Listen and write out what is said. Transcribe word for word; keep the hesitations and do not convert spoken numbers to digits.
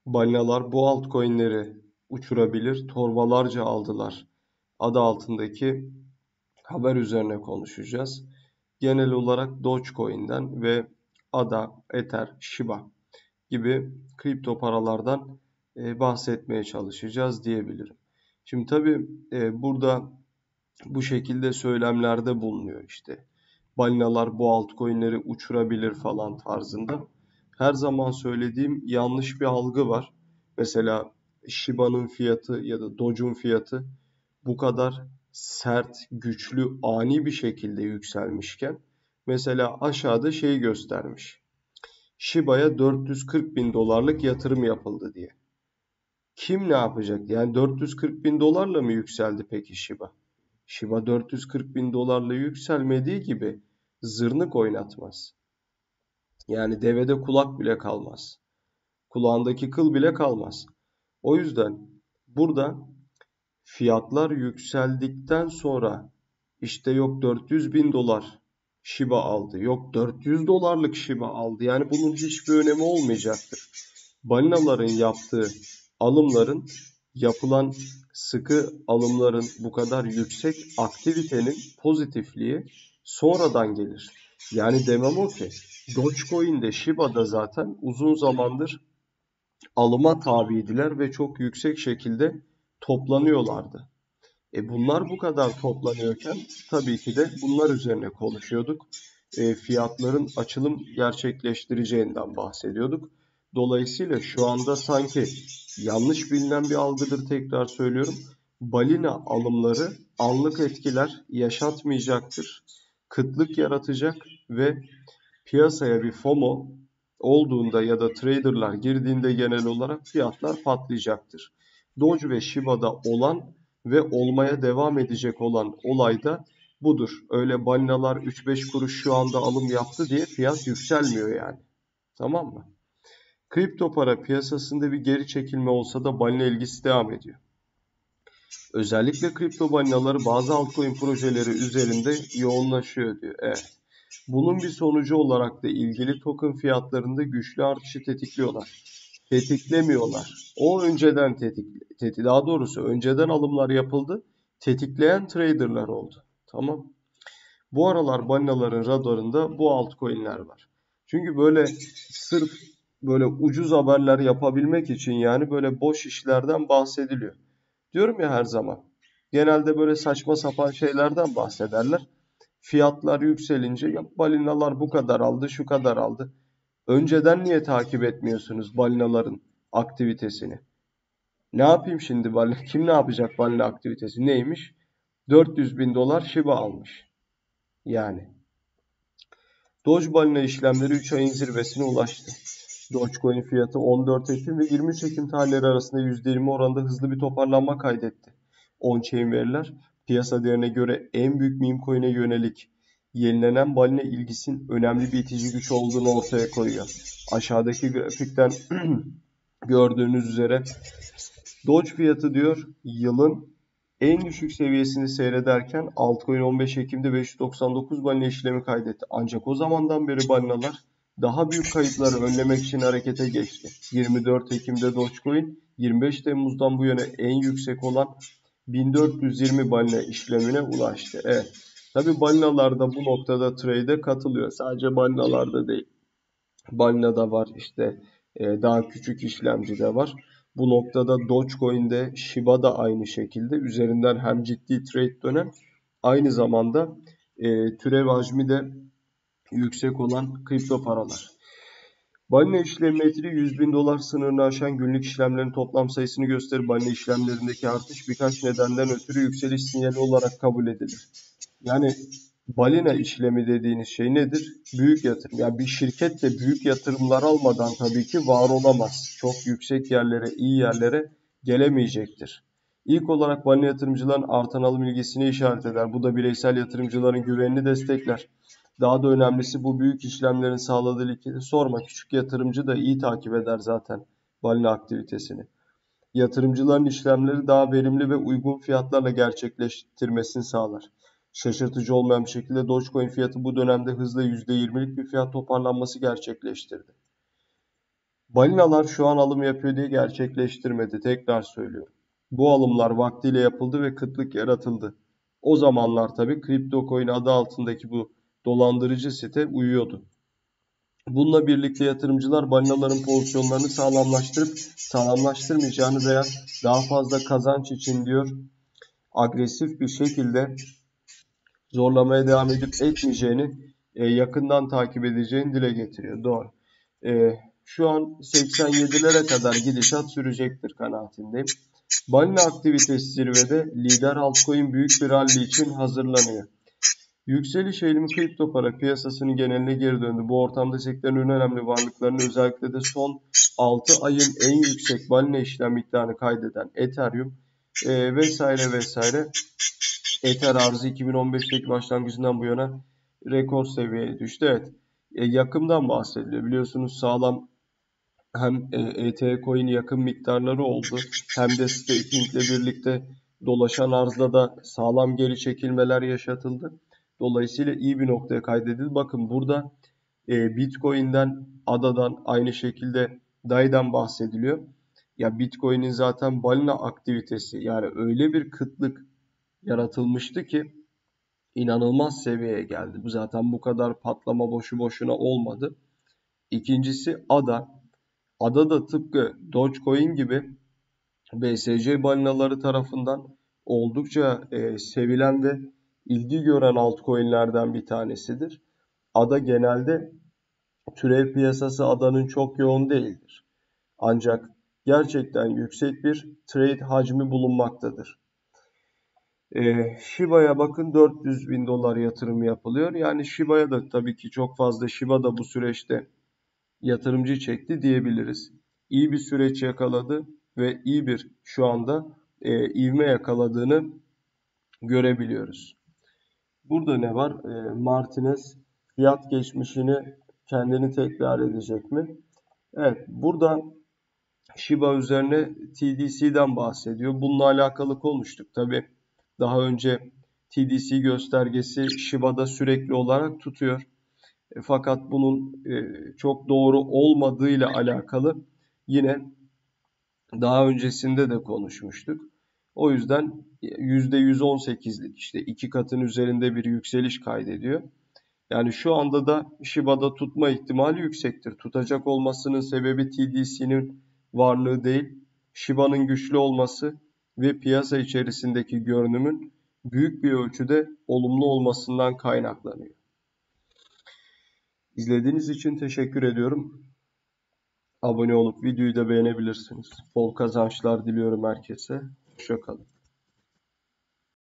Balinalar bu altcoin'leri uçurabilir, torbalarca aldılar adı altındaki haber üzerine konuşacağız. Genel olarak Dogecoin'den ve A D A, Ether, Shiba gibi kripto paralardan e, bahsetmeye çalışacağız diyebilirim. Şimdi tabii e, burada bu şekilde söylemlerde bulunuyor işte. Balinalar bu altcoin'leri uçurabilir falan tarzında. Her zaman söylediğim yanlış bir algı var. Mesela Shiba'nın fiyatı ya da Doge'un fiyatı bu kadar sert, güçlü, ani bir şekilde yükselmişken mesela aşağıda şeyi göstermiş. Shiba'ya dört yüz kırk bin dolarlık yatırım yapıldı diye. Kim ne yapacak? Yani dört yüz kırk bin dolarla mı yükseldi peki Shiba? Shiba dört yüz kırk bin dolarla yükselmediği gibi zırnık oynatmaz. Yani devede kulak bile kalmaz. Kulağındaki kıl bile kalmaz. O yüzden burada fiyatlar yükseldikten sonra işte yok dört yüz bin dolar Shiba aldı, yok dört yüz dolarlık Shiba aldı. Yani bunun hiçbir önemi olmayacaktır. Balinaların yaptığı alımların, yapılan sıkı alımların bu kadar yüksek aktivitenin pozitifliği sonradan gelir. Yani demem o ki Dogecoin'de Shiba'da zaten uzun zamandır alıma tabiydiler ve çok yüksek şekilde toplanıyorlardı. E bunlar bu kadar toplanıyorken tabii ki de bunlar üzerine konuşuyorduk. E, fiyatların açılım gerçekleştireceğinden bahsediyorduk. Dolayısıyla şu anda sanki yanlış bilinen bir algıdır, tekrar söylüyorum. Balina alımları anlık etkiler yaşatmayacaktır. Kıtlık yaratacak ve piyasaya bir FOMO olduğunda ya da traderlar girdiğinde genel olarak fiyatlar patlayacaktır. Doge ve Shiba'da olan ve olmaya devam edecek olan olay da budur. Öyle balinalar üç beş kuruş şu anda alım yaptı diye fiyat yükselmiyor yani. Tamam mı? Kripto para piyasasında bir geri çekilme olsa da balina ilgisi devam ediyor. Özellikle kripto balinaları bazı altcoin projeleri üzerinde yoğunlaşıyor diyor. Evet. Bunun bir sonucu olarak da ilgili token fiyatlarında güçlü artışı tetikliyorlar. Tetiklemiyorlar. O önceden tetik, tetik daha doğrusu önceden alımlar yapıldı. Tetikleyen traderlar oldu. Tamam. Bu aralar balinaların radarında bu altcoin'ler var. Çünkü böyle sırf böyle ucuz haberler yapabilmek için yani böyle boş işlerden bahsediliyor. Diyorum ya her zaman. Genelde böyle saçma sapan şeylerden bahsederler. Fiyatlar yükselince ya balinalar bu kadar aldı, şu kadar aldı. Önceden niye takip etmiyorsunuz balinaların aktivitesini? Ne yapayım şimdi balina? Kim ne yapacak balina aktivitesi? Neymiş? dört yüz bin dolar Shiba almış. Yani. Doge balina işlemleri üç ayın zirvesine ulaştı. Dogecoin fiyatı on dört Ekim ve yirmi üç Ekim tarihleri arasında yüzde yirmi oranında hızlı bir toparlanma kaydetti. On-chain veriler piyasa değerine göre en büyük meme coin'e yönelik yenilenen balina ilgisinin önemli bir itici güç olduğunu ortaya koyuyor. Aşağıdaki grafikten gördüğünüz üzere Doge fiyatı diyor yılın en düşük seviyesini seyrederken altcoin on beş Ekim'de beş yüz doksan dokuz balina işlemi kaydetti. Ancak o zamandan beri balinalar daha büyük kayıpları önlemek için harekete geçti. yirmi dört Ekim'de Dogecoin yirmi beş Temmuz'dan bu yana en yüksek olan bin dört yüz yirmi balina işlemine ulaştı. Evet. Tabi balinalar da bu noktada trade'e katılıyor. Sadece balinalarda değil. Balina'da var işte daha küçük işlemci de var. Bu noktada Dogecoin'de Shiba da aynı şekilde üzerinden hem ciddi trade dönen aynı zamanda e, türev hacmi de yüksek olan kripto paralar. Balina işlem metri yüz bin dolar sınırını aşan günlük işlemlerin toplam sayısını gösterir. Balina işlemlerindeki artış birkaç nedenden ötürü yükseliş sinyali olarak kabul edilir. Yani balina işlemi dediğiniz şey nedir? Büyük yatırım. Yani bir şirket de büyük yatırımlar almadan tabii ki var olamaz. Çok yüksek yerlere, iyi yerlere gelemeyecektir. İlk olarak balina yatırımcıların artan alım ilgisini işaret eder. Bu da bireysel yatırımcıların güvenini destekler. Daha da önemlisi bu büyük işlemlerin sağladığı likidite sorma. Küçük yatırımcı da iyi takip eder zaten balina aktivitesini. Yatırımcıların işlemleri daha verimli ve uygun fiyatlarla gerçekleştirmesini sağlar. Şaşırtıcı olmayan bir şekilde Dogecoin fiyatı bu dönemde hızla yüzde yirmilik bir fiyat toparlanması gerçekleştirdi. Balinalar şu an alım yapıyor diye gerçekleştirmedi. Tekrar söylüyorum. Bu alımlar vaktiyle yapıldı ve kıtlık yaratıldı. O zamanlar tabii CryptoCoin adı altındaki bu dolandırıcı site uyuyordu. Bununla birlikte yatırımcılar balinaların pozisyonlarını sağlamlaştırıp sağlamlaştırmayacağını veya daha fazla kazanç için diyor agresif bir şekilde zorlamaya devam edip etmeyeceğini e, yakından takip edeceğini dile getiriyor. Doğru. E, şu an seksen yedilere kadar gidişat sürecektir kanaatindeyim. Balina aktivitesi zirvede, lider altcoin büyük bir rally için hazırlanıyor. Yükseliş eğilimi kripto para piyasasının geneline geri döndü. Bu ortamda sektörün en önemli varlıklarını özellikle de son altı ayın en yüksek balina işlem miktarını kaydeden Ethereum e, vesaire vesaire. Ether arzı iki bin on beşteki başlangıcından bu yana rekor seviyeye düştü. Evet, e, yakımdan bahsediliyor. Biliyorsunuz sağlam hem e, E T H coin yakın miktarları oldu hem de stakingle birlikte dolaşan arzda da sağlam geri çekilmeler yaşatıldı. Dolayısıyla iyi bir noktaya kaydedildi. Bakın burada e, Bitcoin'den, A D A'dan aynı şekilde D A I'den bahsediliyor. Ya Bitcoin'in zaten balina aktivitesi yani öyle bir kıtlık yaratılmıştı ki inanılmaz seviyeye geldi. Bu zaten bu kadar patlama boşu boşuna olmadı. İkincisi A D A. A D A da tıpkı Dogecoin gibi B S C balinaları tarafından oldukça e, sevilen ve ilgi gören altcoin'lerden bir tanesidir. A D A genelde türev piyasası A D A'nın çok yoğun değildir. Ancak gerçekten yüksek bir trade hacmi bulunmaktadır. E, Shiba'ya bakın dört yüz bin dolar yatırım yapılıyor. Yani Shiba'ya da tabii ki çok fazla Shiba da bu süreçte yatırımcı çekti diyebiliriz. İyi bir süreç yakaladı ve iyi bir şu anda e, ivme yakaladığını görebiliyoruz. Burada ne var? E, Martinez fiyat geçmişini kendini tekrar edecek mi? Evet, burada Shiba üzerine T D C'den bahsediyor. Bununla alakalı konuştuk. Tabii daha önce T D C göstergesi Shiba'da sürekli olarak tutuyor. E, fakat bunun e, çok doğru olmadığıyla alakalı yine daha öncesinde de konuşmuştuk. O yüzden yüzde yüz on sekizlik işte iki katın üzerinde bir yükseliş kaydediyor. Yani şu anda da Shiba'da tutma ihtimali yüksektir. Tutacak olmasının sebebi T D C'nin varlığı değil, Shiba'nın güçlü olması ve piyasa içerisindeki görünümün büyük bir ölçüde olumlu olmasından kaynaklanıyor. İzlediğiniz için teşekkür ediyorum. Abone olup videoyu da beğenebilirsiniz. Bol kazançlar diliyorum herkese. Hoşça kalın.